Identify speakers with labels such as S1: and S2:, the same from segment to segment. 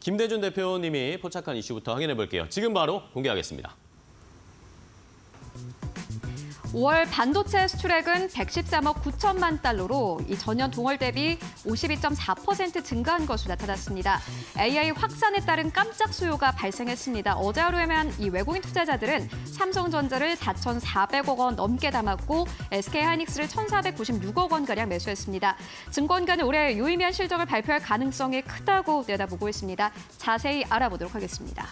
S1: 김대준 대표님이 포착한 이슈부터 확인해 볼게요. 지금 바로 공개하겠습니다.
S2: 5월 반도체 수출액은 113억 9천만 달러로 이 전년 동월 대비 52.4% 증가한 것으로 나타났습니다. AI 확산에 따른 깜짝 수요가 발생했습니다. 어제 하루에만 이 외국인 투자자들은 삼성전자를 4,400억 원 넘게 담았고 SK하이닉스를 1,496억 원가량 매수했습니다. 증권가는 올해 유의미한 실적을 발표할 가능성이 크다고 내다보고 있습니다. 자세히 알아보도록 하겠습니다.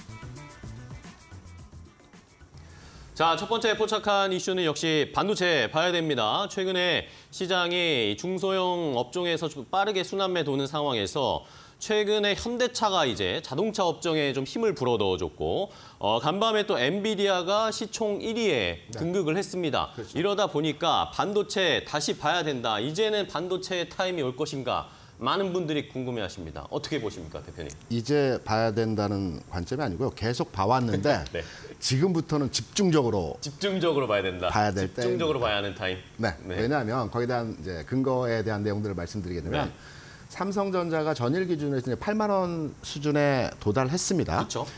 S1: 자, 첫 번째 포착한 이슈는 역시 반도체 봐야 됩니다. 최근에 시장이 중소형 업종에서 좀 빠르게 순환매 도는 상황에서 최근에 현대차가 이제 자동차 업종에 좀 힘을 불어넣어줬고 간밤에 또 엔비디아가 시총 1위에 등극을 했습니다. 그렇죠. 이러다 보니까 반도체 다시 봐야 된다. 이제는 반도체의 타임이 올 것인가. 많은 분들이 궁금해하십니다. 어떻게 보십니까, 대표님?
S3: 이제 봐야 된다는 관점이 아니고요. 계속 봐왔는데
S1: 네.
S3: 지금부터는 집중적으로
S1: 봐야 된다. 집중적으로 봐야 하는 타임.
S3: 네. 왜냐하면 거기에 대한 이제 근거에 대한 내용들을 말씀드리게 되면 삼성전자가 전일 기준으로 이제 8만 원 수준에 도달했습니다.
S1: 그렇죠.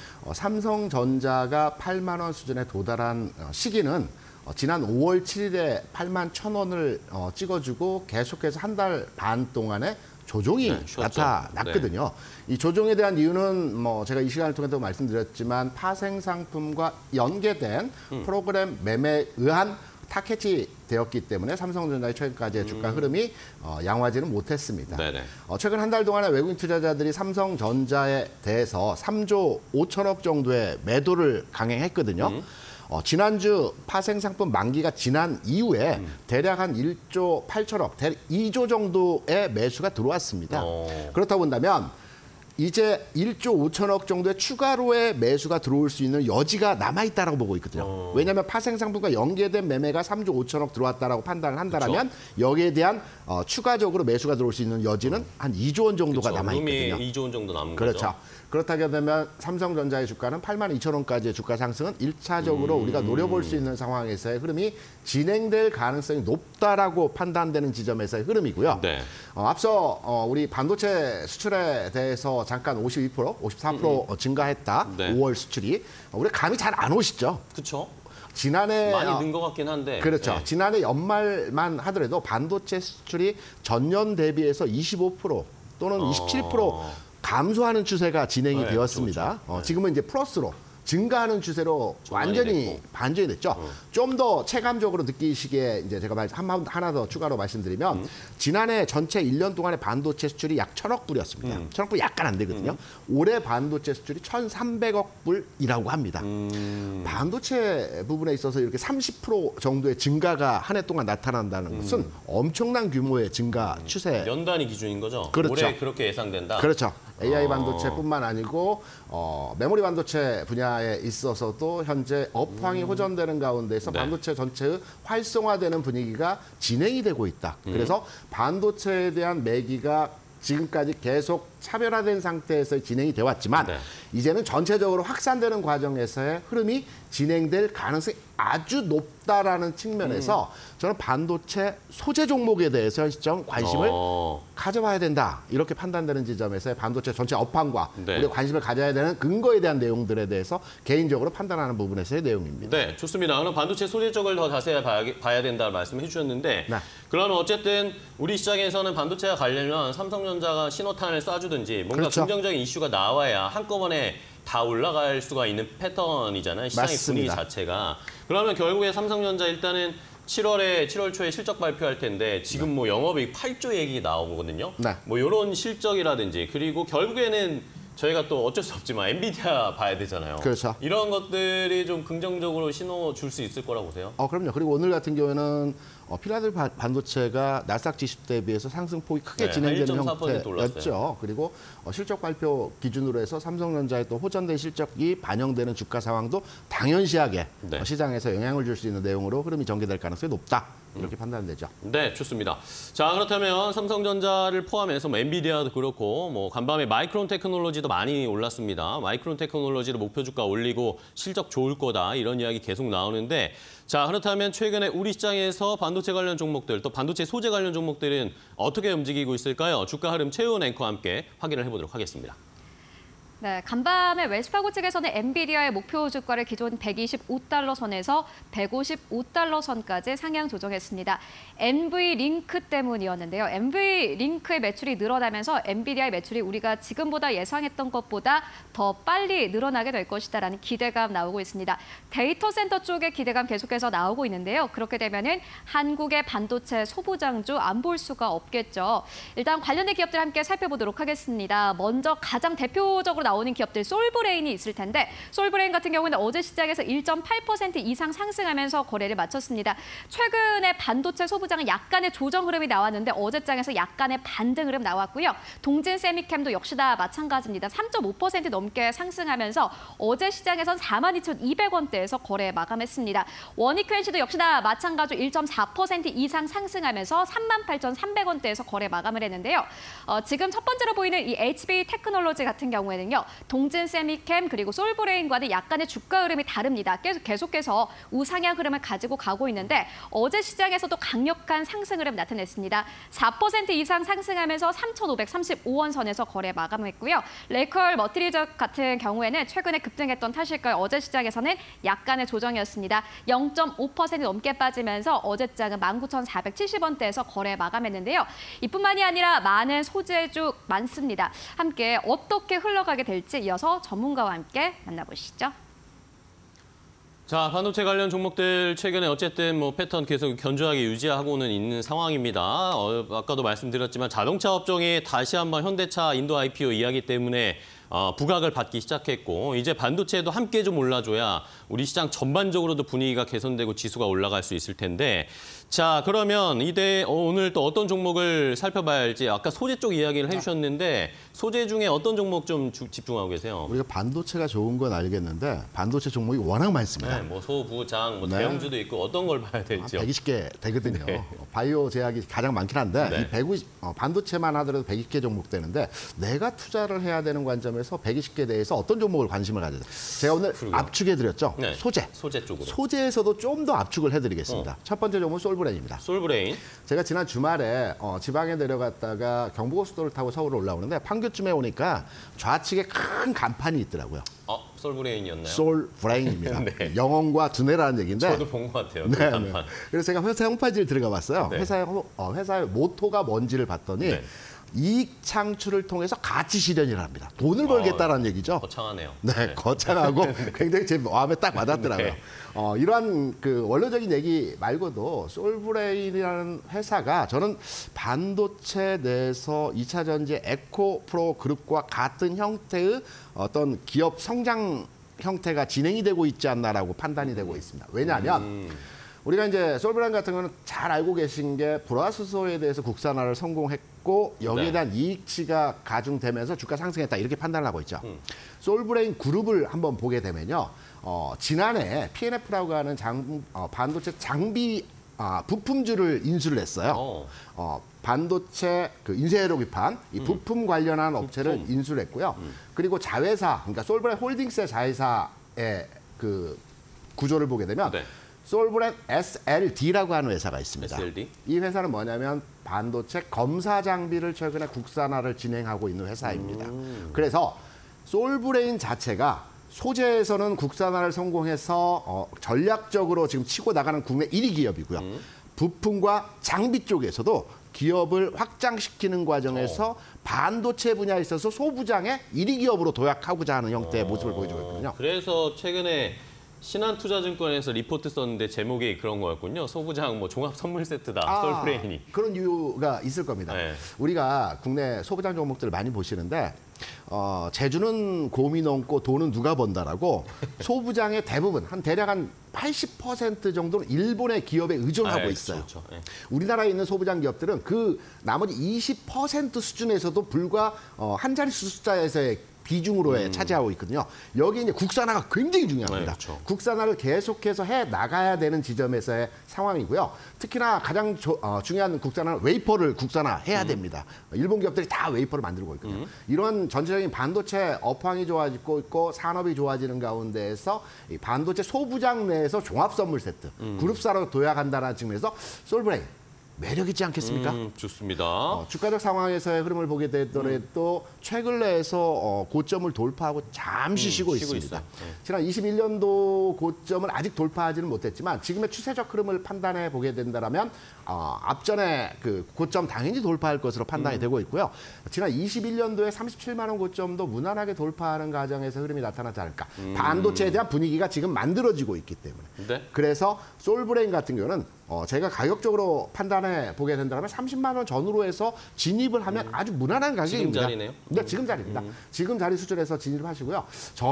S3: 삼성전자가 8만 원 수준에 도달한 시기는 지난 5월 7일에 8만 1,000원을 찍어주고 계속해서 한 달 반 동안에 조정이 나타났거든요. 이 조정에 대한 이유는 제가 이 시간을 통해서 말씀드렸지만 파생 상품과 연계된 프로그램 매매에 의한 타켓이 되었기 때문에 삼성전자의 최근까지의 주가 흐름이 양호하지는 못했습니다. 최근 한 달 동안에 외국인 투자자들이 삼성전자에 대해서 3조 5천억 정도의 매도를 강행했거든요. 지난주 파생상품 만기가 지난 이후에 대략 한 1조 8천억, 2조 정도의 매수가 들어왔습니다. 그렇다 본다면 이제 1조 5천억 정도의 추가로의 매수가 들어올 수 있는 여지가 남아있다고 보고 있거든요. 왜냐하면 파생상품과 연계된 매매가 3조 5천억 들어왔다고 판단을 한다면 여기에 대한 추가적으로 매수가 들어올 수 있는 여지는 한 2조 원 정도가 남아있거든요.
S1: 2조 원 정도 남은
S3: 거죠.
S1: 거죠.
S3: 그렇다게 되면 삼성전자의 주가는 8만 2천 원까지의 주가 상승은 1차적으로 우리가 노려볼 수 있는 상황에서의 흐름이 진행될 가능성이 높다라고 판단되는 지점에서의 흐름이고요. 앞서 우리 반도체 수출에 대해서 잠깐 52%, 54% 증가했다. 5월 수출이. 우리 감이 잘 안 오시죠?
S1: 그렇죠.
S3: 지난해
S1: 많이 는 것 같긴 한데.
S3: 그렇죠. 지난해 연말만 하더라도 반도체 수출이 전년 대비해서 25% 또는 27% 감소하는 추세가 진행이 되었습니다. 지금은 이제 플러스로 증가하는 추세로 완전히 반전이 됐죠. 좀 더 체감적으로 느끼시기에 이제 제가 하나 더 추가로 말씀드리면 지난해 전체 1년 동안의 반도체 수출이 약 1,000억 불이었습니다. 1,000억 불 약간 안 되거든요. 올해 반도체 수출이 1,300억 불이라고 합니다. 반도체 부분에 있어서 이렇게 30% 정도의 증가가 한 해 동안 나타난다는 것은 엄청난 규모의 증가 추세.
S1: 연단위 기준인 거죠?
S3: 그렇죠.
S1: 올해 그렇게 예상된다?
S3: 그렇죠. AI 반도체뿐만 아니고 메모리 반도체 분야에 있어서도 현재 업황이 호전되는 가운데서 반도체 전체의 활성화되는 분위기가 진행이 되고 있다. 그래서 반도체에 대한 매기가 지금까지 계속 차별화된 상태에서 진행이 되어 왔지만 이제는 전체적으로 확산되는 과정에서의 흐름이 진행될 가능성이 아주 높다라는 측면에서 저는 반도체 소재 종목에 대해서 현 시점 관심을 가져봐야 된다. 이렇게 판단되는 지점에서의 반도체 전체 업황과 우리가 관심을 가져야 되는 근거에 대한 내용들에 대해서 개인적으로 판단하는 부분에서의 내용입니다.
S1: 네, 좋습니다. 그럼 반도체 소재 쪽을 더 자세히 봐야 된다는 말씀을 해주셨는데 그러면 어쨌든 우리 시장에서는 반도체와 관련한 삼성전자가 신호탄을 쏴주든지 뭔가 긍정적인 이슈가 나와야 한꺼번에 다 올라갈 수가 있는 패턴이잖아요. 시장의 분위기 자체가. 그러면 결국에 삼성전자 일단은 7월 초에 실적 발표할 텐데 지금 뭐 영업이익 8조 얘기 나오거든요. 뭐 이런 실적이라든지 그리고 결국에는 저희가 또 어쩔 수 없지만 엔비디아 봐야 되잖아요.
S3: 그렇죠.
S1: 이런 것들이 좀 긍정적으로 신호 줄 수 있을 거라고 보세요?
S3: 그럼요. 그리고 오늘 같은 경우에는 필라델피아 반도체가 나스닥 지수 대비해서 상승폭이 크게 진행되는 형태였죠. 그리고 실적 발표 기준으로 해서 삼성전자의 또 호전된 실적이 반영되는 주가 상황도 당연시하게 시장에서 영향을 줄 수 있는 내용으로 흐름이 전개될 가능성이 높다. 이렇게 판단되죠.
S1: 네, 좋습니다. 자, 그렇다면 삼성전자를 포함해서 엔비디아도 그렇고 간밤에 마이크론 테크놀로지도 많이 올랐습니다. 마이크론 테크놀로지도 목표 주가 올리고 실적 좋을 거다 이런 이야기 계속 나오는데 자, 그렇다면 최근에 우리 시장에서 반도체 관련 종목들 또 반도체 소재 관련 종목들은 어떻게 움직이고 있을까요? 주가 흐름 최우원 앵커와 함께 확인을 해보도록 하겠습니다.
S2: 네, 간밤에 웰스파고 측에서는 엔비디아의 목표 주가를 기존 125달러 선에서 155달러 선까지 상향 조정했습니다. NV링크 때문이었는데요. NV링크의 매출이 늘어나면서 엔비디아의 매출이 우리가 지금보다 예상했던 것보다 더 빨리 늘어나게 될 것이다라는 기대감 나오고 있습니다. 데이터 센터 쪽의 기대감 계속해서 나오고 있는데요. 그렇게 되면은 한국의 반도체 소부장주 안 볼 수가 없겠죠. 일단 관련된 기업들 함께 살펴보도록 하겠습니다. 먼저 가장 대표적으로 나오는 기업들 솔브레인이 있을 텐데 솔브레인 같은 경우는 어제 시장에서 1.8% 이상 상승하면서 거래를 마쳤습니다. 최근에 반도체 소부장은 약간의 조정 흐름이 나왔는데 어제장에서 약간의 반등 흐름 나왔고요. 동진 세미캠도 역시나 마찬가지입니다. 3.5% 넘게 상승하면서 어제 시장에선 42,200원대에서 거래 마감했습니다. 원익현시도 역시나 마찬가지로 1.4% 이상 상승하면서 38,300원대에서 거래 마감을 했는데요. 지금 첫 번째로 보이는 이 HB 테크놀로지 같은 경우에는요. 동진 세미캠 그리고 솔브레인과는 약간의 주가 흐름이 다릅니다. 계속해서 우상향 흐름을 가지고 가고 있는데 어제 시장에서도 강력한 상승 흐름 나타냈습니다. 4% 이상 상승하면서 3,535원 선에서 거래 마감했고요. 레이컬 머티리얼 같은 경우에는 최근에 급등했던 탓일까요? 어제 시장에서는 약간의 조정이었습니다. 0.5% 넘게 빠지면서 어제장은 19,470원대에서 거래 마감했는데요. 이뿐만이 아니라 많은 소재주 많습니다. 함께 어떻게 흘러가게 될지 이어서 전문가와 함께 만나보시죠.
S1: 자, 반도체 관련 종목들 최근에 어쨌든 뭐 패턴 계속 견조하게 유지하고는 있는 상황입니다. 아까도 말씀드렸지만 자동차 업종이 다시 한번 현대차 인도 IPO 이야기 때문에 부각을 받기 시작했고 이제 반도체도 함께 좀 올라줘야 우리 시장 전반적으로도 분위기가 개선되고 지수가 올라갈 수 있을 텐데 자, 그러면 오늘 또 어떤 종목을 살펴봐야 할지 아까 소재 쪽 이야기를 해주셨는데 소재 중에 어떤 종목 좀 집중하고 계세요?
S3: 우리가 반도체가 좋은 건 알겠는데 반도체 종목이 워낙 많습니다.
S1: 네, 뭐 소부장, 뭐
S3: 네.
S1: 대형주도 있고 어떤 걸 봐야 될지요?
S3: 120개 되거든요.
S1: 네.
S3: 바이오 제약이 가장 많긴 한데
S1: 네.
S3: 이 150, 반도체만 하더라도 120개 종목 되는데 내가 투자를 해야 되는 관점에서 120개 대해서 어떤 종목을 관심을 가져야 돼요? 제가 오늘 압축해드렸죠.
S1: 네.
S3: 소재.
S1: 소재 쪽으로.
S3: 소재에서도 좀 더 압축을 해드리겠습니다. 첫 번째 종목은 솔브레인입니다.
S1: 솔브레인.
S3: 제가 지난 주말에 지방에 내려갔다가 경부고속도로를 타고 서울로 올라오는데 판교쯤에 오니까 좌측에 큰 간판이 있더라고요.
S1: 솔브레인이었나요?
S3: 솔브레인입니다.
S1: 네.
S3: 영어과 두뇌라는 얘기인데.
S1: 저도 본 것 같아요.
S3: 네,
S1: 그 간판.
S3: 그래서 제가 회사 홈페이지를 들어가 봤어요.
S1: 네.
S3: 회사의 모토가 뭔지를 봤더니
S1: 네.
S3: 이익 창출을 통해서 가치 실현을 합니다. 돈을 벌겠다라는 얘기죠.
S1: 거창하네요.
S3: 네, 거창하고 굉장히 제 마음에 딱 와닿더라고요.
S1: 네.
S3: 이러한 그 원론적인 얘기 말고도 솔브레인이라는 회사가 저는 반도체 내에서 2차 전지 에코프로 그룹과 같은 형태의 어떤 기업 성장 형태가 진행이 되고 있지 않나라고 판단이 되고 있습니다. 왜냐하면 우리가 이제 솔브레인 같은 거는 잘 알고 계신 게 불화수소에 대해서 국산화를 성공했고 여기에
S1: 네.
S3: 대한 이익치가 가중되면서 주가 상승했다 이렇게 판단을 하고 있죠. 솔브레인 그룹을 한번 보게 되면요. 지난해 PNF라고 하는 반도체 장비 부품주를 인수를 했어요. 반도체 그 인쇄로 기판 이 부품 관련한 업체를 인수를 했고요. 그리고 자회사 그러니까 솔브레인 홀딩스의 자회사의 그 구조를 보게 되면
S1: 네.
S3: 솔브레인 SLD라고 하는 회사가 있습니다.
S1: SLD?
S3: 이 회사는 뭐냐면 반도체 검사 장비를 최근에 국산화를 진행하고 있는 회사입니다. 그래서 솔브레인 자체가 소재에서는 국산화를 성공해서 전략적으로 지금 치고 나가는 국내 1위 기업이고요. 부품과 장비 쪽에서도 기업을 확장시키는 과정에서 반도체 분야에 있어서 소부장의 1위 기업으로 도약하고자 하는 형태의 모습을 보여주고 있거든요.
S1: 그래서 최근에 신한투자증권에서 리포트 썼는데 제목이 그런 거였군요. 소부장 뭐 종합 선물 세트다. 솔브레인이.
S3: 그런 이유가 있을 겁니다.
S1: 네.
S3: 우리가 국내 소부장 종목들을 많이 보시는데 재주는 곰이 넘고 돈은 누가 번다라고 소부장의 대부분 대략 한 80% 정도는 일본의 기업에 의존하고 있어요.
S1: 그렇죠. 네.
S3: 우리나라에 있는 소부장 기업들은 그 나머지 20% 수준에서도 불과 한 자릿수 숫자에서의 비중으로 차지하고 있거든요. 여기 이제 국산화가 굉장히 중요합니다.
S1: 네, 그렇죠.
S3: 국산화를 계속해서 해 나가야 되는 지점에서의 상황이고요. 특히나 가장 중요한 국산화는 웨이퍼를 국산화해야 됩니다. 일본 기업들이 다 웨이퍼를 만들고 있거든요. 이런 전체적인 반도체 업황이 좋아지고 있고 산업이 좋아지는 가운데에서 이 반도체 소부장 내에서 종합 선물 세트, 그룹사로 도약한다는 측면에서 솔브레인 매력 있지 않겠습니까?
S1: 좋습니다.
S3: 주가적 상황에서의 흐름을 보게 되더라도 최근래에서 고점을 돌파하고 잠시 쉬고 있습니다. 지난 21년도 고점을 아직 돌파하지는 못했지만 지금의 추세적 흐름을 판단해 보게 된다면 앞전에 그 고점 당연히 돌파할 것으로 판단이 되고 있고요. 지난 21년도에 37만 원 고점도 무난하게 돌파하는 과정에서 흐름이 나타나지 않을까. 반도체에 대한 분위기가 지금 만들어지고 있기 때문에.
S1: 네.
S3: 그래서 솔브레인 같은 경우는 제가 가격적으로 판단해 보게 된다면 30만 원 전후로 해서 진입을 하면 아주 무난한 가격입니다.
S1: 지금 자리네요?
S3: 네, 지금 자리입니다. 지금 자리 수준에서 진입하시고요.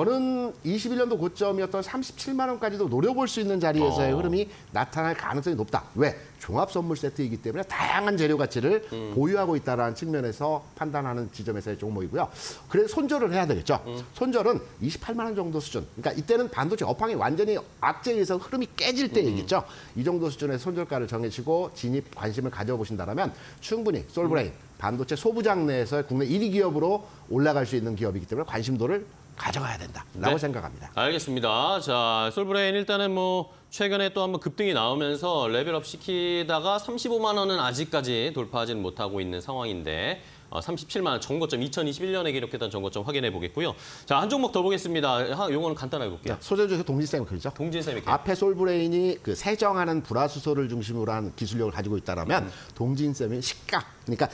S3: 저는 21년도 고점이었던 37만 원까지도 노려볼 수 있는 자리에서의 흐름이 나타날 가능성이 높다. 왜? 종합 선물 세트이기 때문에 다양한 재료 가치를 보유하고 있다는 측면에서 판단하는 지점에서의 종목이고요. 그래서 손절을 해야 되겠죠. 손절은 28만 원 정도 수준. 그러니까 이때는 반도체 업황이 완전히 악재에 의해서 흐름이 깨질 때 얘기죠. 이 정도 수준의 손절가를 정해시고 진입 관심을 가져보신다면 충분히 솔브레인 반도체 소부장 내에서 국내 1위 기업으로 올라갈 수 있는 기업이기 때문에 관심도를 가져가야 된다라고 생각합니다.
S1: 알겠습니다. 자, 솔브레인 일단은 뭐 최근에 또 한번 급등이 나오면서 레벨업 시키다가 35만 원은 아직까지 돌파하지는 못하고 있는 상황인데 37만 원 정고점 2021년에 기록했던 정고점 확인해 보겠고요. 자, 한 종목 더 보겠습니다. 요거는 간단하게 볼게요.
S3: 소재주에서 동진세미컬이죠.
S1: 동진세미컬.
S3: 앞에 솔브레인이 그 세정하는 불화수소를 중심으로 한 기술력을 가지고 있다면 동진세미 식각. 그러니까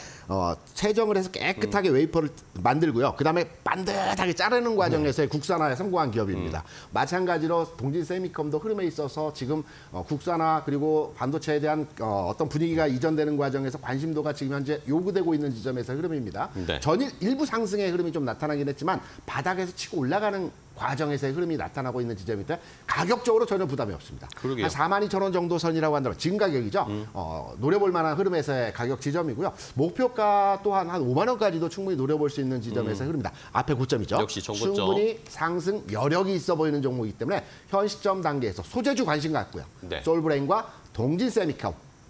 S3: 세정을 해서 깨끗하게 웨이퍼를 만들고요. 그다음에 반듯하게 자르는 과정에서의 국산화에 성공한 기업입니다. 마찬가지로 동진세미컴도 흐름에 있어서 지금 국산화 그리고 반도체에 대한 어떤 분위기가 이전되는 과정에서 관심도가 지금 현재 요구되고 있는 지점에서 흐름입니다.
S1: 네.
S3: 전일 일부 상승의 흐름이 좀 나타나긴 했지만 바닥에서 치고 올라가는 과정에서의 흐름이 나타나고 있는 지점이 때 가격적으로 전혀 부담이 없습니다.
S1: 그러게요.
S3: 한 42,000원 정도 선이라고 한다면 지금 가격이죠. 노려볼 만한 흐름에서의 가격 지점이고요. 목표가 또한 한 5만 원까지도 충분히 노려볼 수 있는 지점에서의 흐름입니다. 앞에 고점이죠.
S1: 역시 정고점.
S3: 충분히 상승 여력이 있어 보이는 종목이기 때문에 현 시점 단계에서 소재주 관심 갖고요.
S1: 네.
S3: 솔브레인과 동진세미컴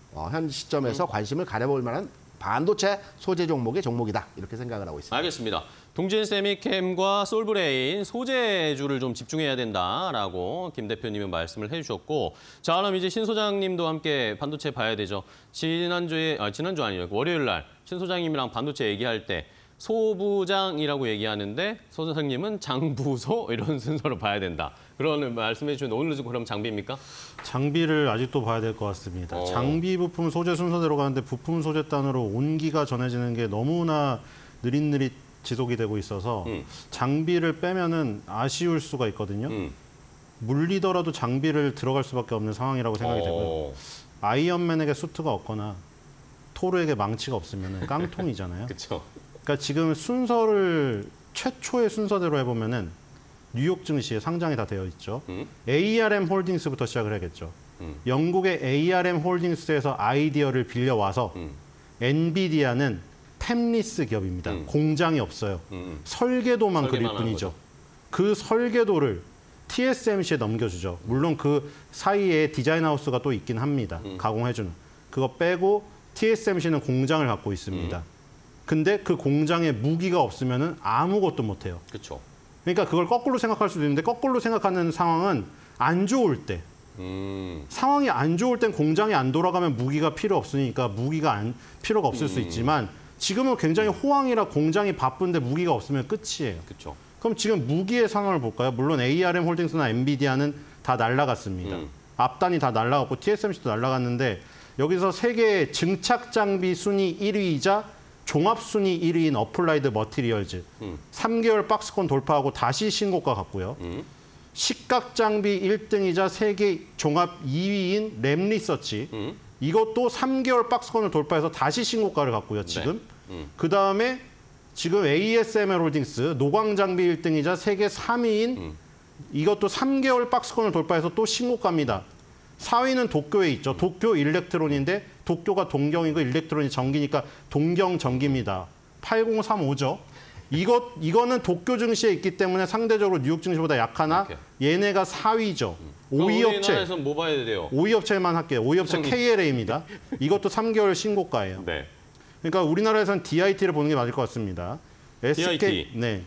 S3: 현 시점에서 관심을 가려볼 만한 반도체 소재 종목의 종목이다. 이렇게 생각을 하고 있습니다.
S1: 알겠습니다. 동진세미캠과 솔브레인 소재주를 좀 집중해야 된다라고 김 대표님은 말씀을 해주셨고, 자, 그럼 이제 신 소장님도 함께 반도체 봐야 되죠. 지난주 아니에요. 월요일 날 신 소장님이랑 반도체 얘기할 때 소부장이라고 얘기하는데 소 소장님은 장부소 이런 순서로 봐야 된다. 그런 말씀해 주셨는데 오늘은 그럼 장비입니까?
S4: 장비를 아직도 봐야 될 것 같습니다. 장비 부품 소재 순서대로 가는데 부품 소재 단으로 온기가 전해지는 게 너무나 느릿느릿 지속이 되고 있어서 장비를 빼면은 아쉬울 수가 있거든요. 물리더라도 장비를 들어갈 수밖에 없는 상황이라고 생각이 되고요. 아이언맨에게 수트가 없거나 토르에게 망치가 없으면 깡통이잖아요.
S1: 그렇죠.
S4: 그러니까 지금 순서를 최초의 순서대로 해보면은 뉴욕 증시에 상장이 다 되어 있죠. ARM 홀딩스부터 시작을 해야겠죠. 영국의 ARM 홀딩스에서 아이디어를 빌려와서 엔비디아는 템리스 기업입니다. 공장이 없어요. 설계도만 그릴 뿐이죠. 그 설계도를 TSMC에 넘겨주죠. 물론 그 사이에 디자인 하우스가 또 있긴 합니다. 가공해주는. 그거 빼고 TSMC는 공장을 갖고 있습니다. 근데 그 공장에 무기가 없으면 아무것도 못해요.
S1: 그렇죠.
S4: 그러니까 그걸 거꾸로 생각할 수도 있는데 거꾸로 생각하는 상황은 안 좋을 때. 상황이 안 좋을 땐 공장이 안 돌아가면 무기가 필요 없으니까 무기가 필요가 없을 수 있지만 지금은 굉장히 호황이라 공장이 바쁜데 무기가 없으면 끝이에요.
S1: 그렇죠.
S4: 그럼 지금 무기의 상황을 볼까요? 물론 ARM 홀딩스나 엔비디아는 다 날라갔습니다. 앞단이 다 날라갔고 TSMC도 날라갔는데 여기서 세계 증착 장비 순위 1위이자 종합 순위 1위인 어플라이드 머티리얼즈 3개월 박스권 돌파하고 다시 신고가 갔고요. 식각 장비 1등이자 세계 종합 2위인 램리서치 이것도 3개월 박스권을 돌파해서 다시 신고가를 갔고요. 지금. 네. 그다음에 지금 ASML 홀딩스 노광 장비 1등이자 세계 3위인 이것도 3개월 박스권을 돌파해서 또 신고가입니다. 4위는 도쿄에 있죠. 도쿄 일렉트론인데 도쿄가 동경이고 일렉트론이 전기니까 동경 전기입니다. 8035죠. 이거는 도쿄 증시에 있기 때문에 상대적으로 뉴욕 증시보다 약하나 얘네가 4위죠. 5위 업체.
S1: 우리나라에서 뭐 봐야 돼요?
S4: 5위 업체만 할게요. 5위 업체 KLA입니다. 이것도 3개월 신고가예요.
S1: 네.
S4: 그러니까 우리나라에서는 DIT를 보는 게 맞을 것 같습니다.
S1: DIT.
S4: 네.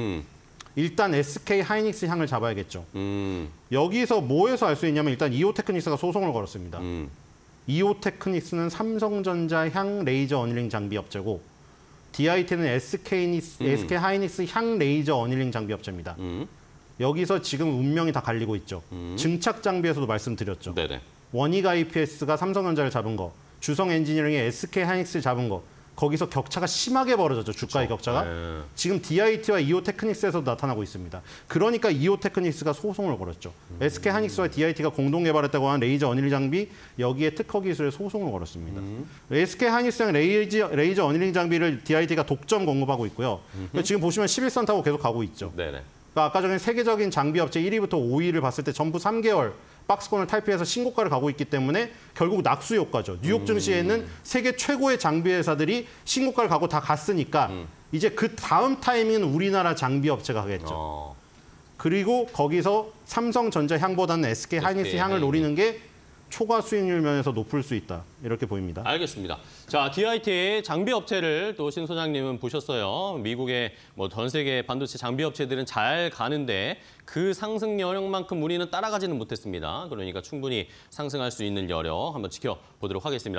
S4: 일단 SK 하이닉스 향을 잡아야겠죠. 여기서 뭐에서 알 수 있냐면 일단 이오테크닉스가 소송을 걸었습니다. 이오테크닉스는 삼성전자 향 레이저 어닐링 장비 업체고 DIT는 SK 하이닉스 향 레이저 어닐링 장비 업체입니다. 여기서 지금 운명이 다 갈리고 있죠. 증착 장비에서도 말씀드렸죠.
S1: 네네.
S4: 원익 IPS가 삼성전자를 잡은 거, 주성 엔지니어링이 SK 하이닉스를 잡은 거, 거기서 격차가 심하게 벌어졌죠. 주가의 격차가.
S1: 네.
S4: 지금 DIT와 이오테크닉스에서도 나타나고 있습니다. 그러니까 이오테크닉스가 소송을 걸었죠. SK 하이닉스와 DIT가 공동 개발했다고 하는 레이저 어닐링 장비, 여기에 특허 기술에 소송을 걸었습니다. SK 하이닉스랑 레이저 어닐링 장비를 DIT가 독점 공급하고 있고요. 지금 보시면 11선 타고 계속 가고 있죠.
S1: 네네.
S4: 그러니까 아까 전에 세계적인 장비 업체 1위부터 5위를 봤을 때 전부 3개월 박스권을 탈피해서 신고가를 가고 있기 때문에 결국 낙수 효과죠. 뉴욕 증시에는 세계 최고의 장비 회사들이 신고가를 가고 다 갔으니까 이제 그 다음 타이밍은 우리나라 장비 업체가 하겠죠. 그리고 거기서 삼성전자 향보다는 SK 하이닉스 향을 노리는 게 초과 수익률 면에서 높을 수 있다. 이렇게 보입니다.
S1: 알겠습니다. 자, DIT 장비 업체를 또 신 소장님은 보셨어요. 미국의 뭐 전 세계 반도체 장비 업체들은 잘 가는데 그 상승 여력만큼 우리는 따라가지는 못했습니다. 그러니까 충분히 상승할 수 있는 여력 한번 지켜보도록 하겠습니다.